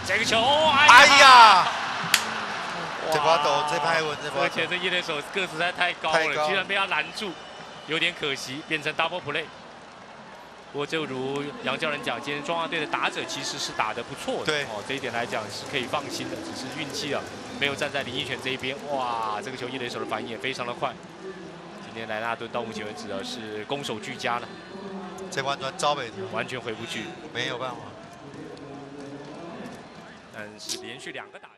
这个球， 哎呀！这把抖，这拍稳， 而且这一垒手个子实在太高了，居然被他拦住，有点可惜，变成 double play。不过就如杨教练讲，今天中华队的打者其实是打得不错的， 对这一点来讲是可以放心的，只是运气啊没有站在林奕泉这一边。哇，这个球一垒手的反应也非常的快。今天莱纳顿到目前为止是攻守俱佳了， 这弯端招北完全回不去， 没有办法。 但是连续2个打。